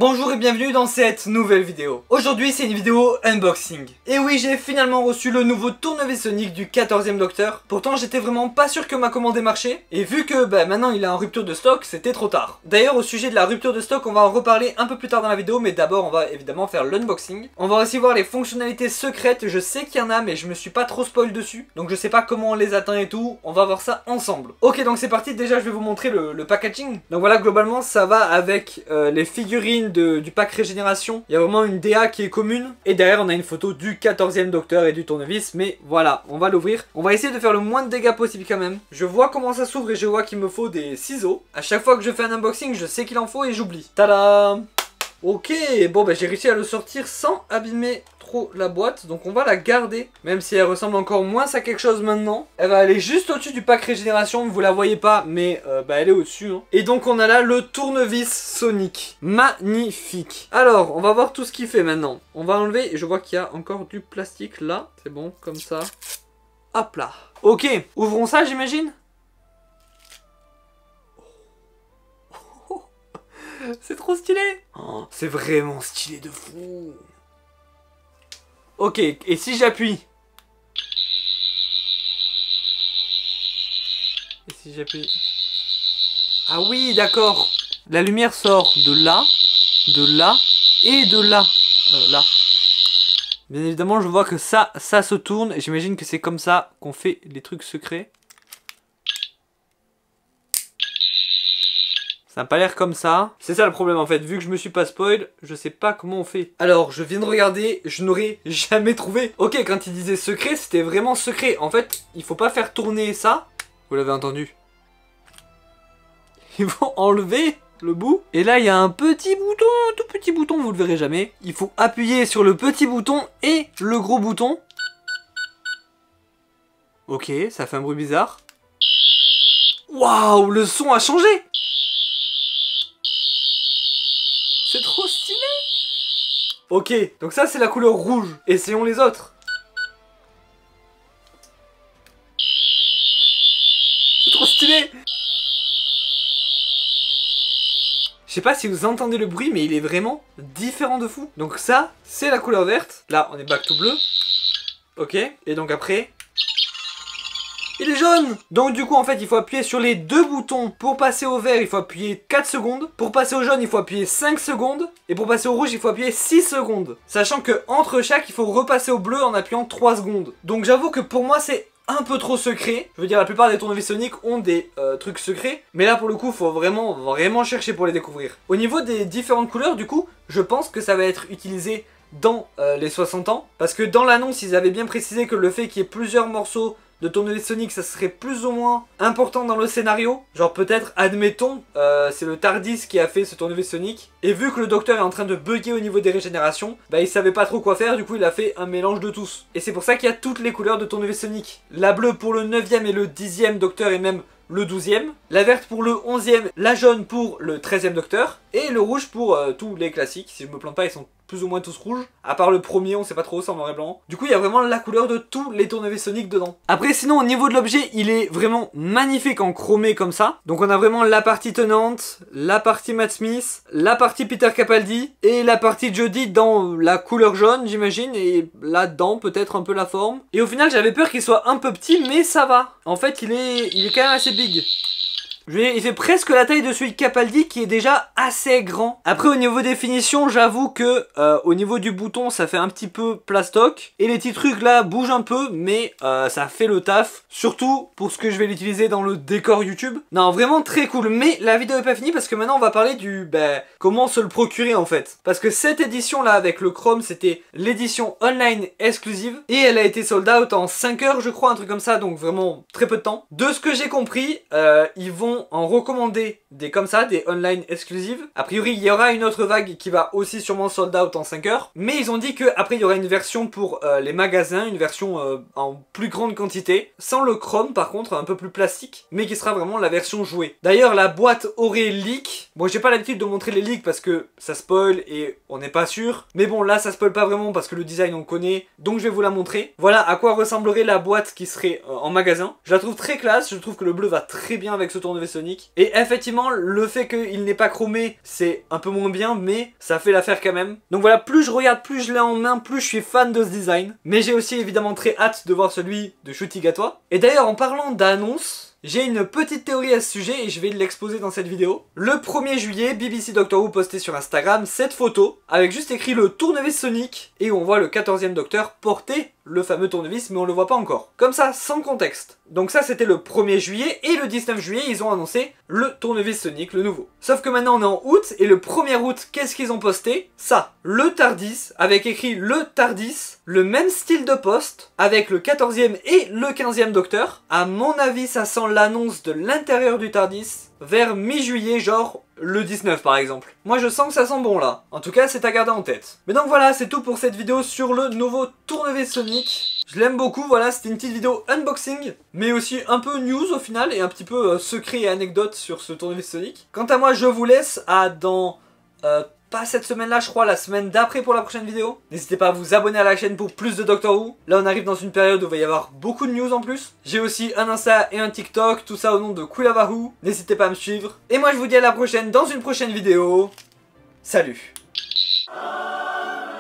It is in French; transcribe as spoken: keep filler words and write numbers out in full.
Bonjour et bienvenue dans cette nouvelle vidéo. Aujourd'hui c'est une vidéo unboxing. Et oui, j'ai finalement reçu le nouveau tournevis Sonic du quatorzième Docteur. Pourtant j'étais vraiment pas sûr que ma commande ait marché. Et vu que bah, maintenant il est en rupture de stock, c'était trop tard. D'ailleurs au sujet de la rupture de stock, on va en reparler un peu plus tard dans la vidéo. Mais d'abord on va évidemment faire l'unboxing. On va aussi voir les fonctionnalités secrètes. Je sais qu'il y en a mais je me suis pas trop spoil dessus. Donc je sais pas comment on les atteint et tout. On va voir ça ensemble. Ok, donc c'est parti. Déjà je vais vous montrer le, le packaging. Donc voilà, globalement ça va avec euh, les figurines De, du pack régénération. Il y a vraiment une D A qui est commune. Et derrière on a une photo du quatorzième Docteur et du tournevis. Mais voilà, on va l'ouvrir. On va essayer de faire le moins de dégâts possible quand même. Je vois comment ça s'ouvre et je vois qu'il me faut des ciseaux. À chaque fois que je fais un unboxing, je sais qu'il en faut et j'oublie. Tada! Ok, bon bah j'ai réussi à le sortir sans abîmer trop la boîte, donc on va la garder, même si elle ressemble encore moins à quelque chose maintenant. Elle va aller juste au-dessus du pack régénération, vous la voyez pas, mais euh, bah elle est au-dessus. Hein. Et donc on a là le tournevis Sonic, magnifique. Alors on va voir tout ce qu'il fait maintenant. On va enlever, et je vois qu'il y a encore du plastique là, c'est bon, comme ça. Hop là. Ok, ouvrons ça j'imagine. C'est trop stylé. Oh, c'est vraiment stylé de fou. Ok, et si j'appuie? Et si j'appuie? Ah oui, d'accord. La lumière sort de là, de là et de là. Euh, là. Bien évidemment, je vois que ça, ça se tourne. Et j'imagine que c'est comme ça qu'on fait les trucs secrets. Ça n'a pas l'air comme ça. C'est ça le problème en fait. Vu que je me suis pas spoil, je sais pas comment on fait. Alors, je viens de regarder, je n'aurais jamais trouvé. Ok, quand il disait secret, c'était vraiment secret. En fait, il faut pas faire tourner ça. Vous l'avez entendu. Il faut enlever le bout. Et là, il y a un petit bouton, un tout petit bouton, vous le verrez jamais. Il faut appuyer sur le petit bouton et le gros bouton. Ok, ça fait un bruit bizarre. Waouh, le son a changé. C'est trop stylé. Ok, donc ça c'est la couleur rouge. Essayons les autres. C'est trop stylé. Je sais pas si vous entendez le bruit, mais il est vraiment différent de fou. Donc ça, c'est la couleur verte. Là, on est back to bleu. Ok, et donc après... il est jaune. Donc du coup en fait il faut appuyer sur les deux boutons. Pour passer au vert il faut appuyer quatre secondes. Pour passer au jaune il faut appuyer cinq secondes. Et pour passer au rouge il faut appuyer six secondes. Sachant que entre chaque il faut repasser au bleu en appuyant trois secondes. Donc j'avoue que pour moi c'est un peu trop secret. Je veux dire la plupart des tournevis Sonic ont des euh, trucs secrets. Mais là pour le coup faut vraiment vraiment chercher pour les découvrir. Au niveau des différentes couleurs du coup je pense que ça va être utilisé dans euh, les soixante ans. Parce que dans l'annonce ils avaient bien précisé que le fait qu'il y ait plusieurs morceaux de tournevis Sonic, ça serait plus ou moins important dans le scénario. Genre peut-être, admettons, euh, c'est le TARDIS qui a fait ce tournevis Sonic. Et vu que le docteur est en train de bugger au niveau des régénérations, bah il savait pas trop quoi faire, du coup il a fait un mélange de tous. Et c'est pour ça qu'il y a toutes les couleurs de tournevis Sonic. La bleue pour le neuvième et le dixième docteur et même le douzième. La verte pour le onzième, la jaune pour le treizième docteur. Et le rouge pour euh, tous les classiques. Si je me plante pas, ils sont plus ou moins tous rouges. À part le premier, on sait pas trop, c'est en noir et blanc. Du coup, il y a vraiment la couleur de tous les tournevis Sonic dedans. Après, sinon, au niveau de l'objet, il est vraiment magnifique en chromé comme ça. Donc on a vraiment la partie tenante, la partie Matt Smith, la partie Peter Capaldi et la partie Jodie dans la couleur jaune, j'imagine. Et là-dedans, peut-être un peu la forme. Et au final, j'avais peur qu'il soit un peu petit, mais ça va. En fait, il est, il est quand même assez big. Je veux dire, il fait presque la taille de celui de Capaldi qui est déjà assez grand. Après au niveau des finitions, j'avoue que euh, au niveau du bouton ça fait un petit peu plastoc. Et les petits trucs là bougent un peu mais euh, ça fait le taf. Surtout pour ce que je vais l'utiliser dans le décor YouTube. Non vraiment très cool. Mais la vidéo est pas finie parce que maintenant on va parler du bah, comment se le procurer en fait. Parce que cette édition là avec le Chrome c'était l'édition online exclusive. Et elle a été sold out en cinq heures je crois, un truc comme ça. Donc vraiment très peu de temps. De ce que j'ai compris, euh, ils vont en recommander des comme ça, des online exclusives. A priori, il y aura une autre vague qui va aussi sûrement sold out en cinq heures. Mais ils ont dit que après il y aura une version pour euh, les magasins, une version euh, en plus grande quantité, sans le chrome par contre, un peu plus plastique, mais qui sera vraiment la version jouée. D'ailleurs, la boîte aurait leak. Bon, j'ai pas l'habitude de montrer les leaks parce que ça spoil et on n'est pas sûr. Mais bon, là, ça spoil pas vraiment parce que le design on le connaît, donc je vais vous la montrer. Voilà à quoi ressemblerait la boîte qui serait euh, en magasin. Je la trouve très classe, je trouve que le bleu va très bien avec ce tournevis tournevis Sonic. Et effectivement, le fait qu'il n'est pas chromé, c'est un peu moins bien, mais ça fait l'affaire quand même. Donc voilà, plus je regarde, plus je l'ai en main, plus je suis fan de ce design. Mais j'ai aussi évidemment très hâte de voir celui de Shuti Gatwa. Et d'ailleurs, en parlant d'annonce, j'ai une petite théorie à ce sujet et je vais l'exposer dans cette vidéo. Le premier juillet, B B C Doctor Who postait sur Instagram cette photo avec juste écrit le tournevis Sonic et on voit le quatorzième Docteur porter le fameux tournevis, mais on le voit pas encore. Comme ça, sans contexte. Donc ça, c'était le premier juillet, et le dix-neuf juillet, ils ont annoncé le tournevis Sonic, le nouveau. Sauf que maintenant, on est en août, et le premier août, qu'est-ce qu'ils ont posté? Ça, le TARDIS, avec écrit le TARDIS, le même style de poste, avec le quatorzième et le quinzième Docteur. À mon avis, ça sent l'annonce de l'intérieur du TARDIS, vers mi-juillet, genre le dix-neuf par exemple. Moi je sens que ça sent bon là. En tout cas c'est à garder en tête. Mais donc voilà, c'est tout pour cette vidéo sur le nouveau tournevis Sonic. Je l'aime beaucoup, voilà, c'était une petite vidéo unboxing, mais aussi un peu news au final, et un petit peu euh, secret et anecdote sur ce tournevis Sonic. Quant à moi je vous laisse à dans... Euh, pas cette semaine-là, je crois, la semaine d'après pour la prochaine vidéo. N'hésitez pas à vous abonner à la chaîne pour plus de Doctor Who. Là, on arrive dans une période où il va y avoir beaucoup de news en plus. J'ai aussi un Insta et un TikTok, tout ça au nom de Quillavahu. N'hésitez pas à me suivre. Et moi, je vous dis à la prochaine dans une prochaine vidéo. Salut!